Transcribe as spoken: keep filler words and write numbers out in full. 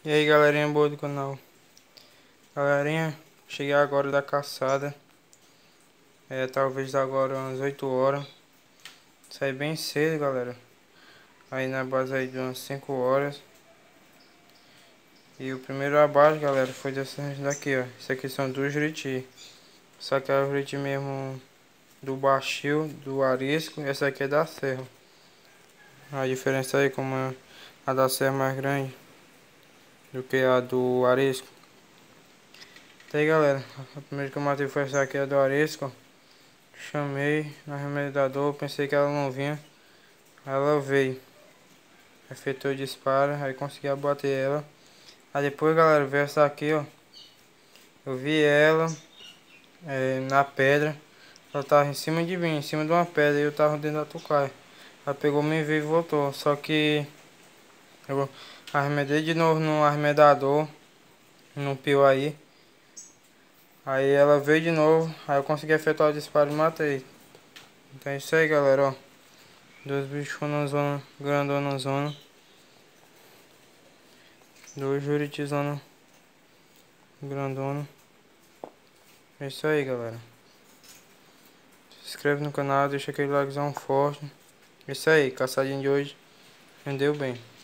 E aí, galerinha boa do canal. Galerinha, cheguei agora da caçada. É, talvez agora umas oito horas. Saí bem cedo, galera. Aí na base aí de umas cinco horas. E o primeiro abate, galera, foi desse daqui, ó. Isso aqui são duas juriti. Só que é o juriti mesmo do baixio, do arisco. Essa aqui é da serra. A diferença aí, como é a da serra é mais grande do que a do arisco. Tá aí, galera, a primeira que eu matei foi essa aqui, a do arisco. Chamei na remedador, pensei que ela não vinha. Ela veio. Efetuou o disparo, aí consegui abater ela. Aí depois, galera, veio essa aqui, ó. Eu vi ela é, na pedra. Ela tava em cima de mim, em cima de uma pedra, e eu tava dentro da tocaia. Ela pegou, me veio e voltou. Só que eu arremedei de novo no arremedador, no pio aí. Aí ela veio de novo, aí eu consegui efetuar o disparo e matei. Então é isso aí, galera, ó. Dois bichos na zona, grandão na zona. Dois juritizona grandona. É isso aí, galera. Se inscreve no canal, deixa aquele likezão forte. É isso aí, caçadinho de hoje rendeu bem.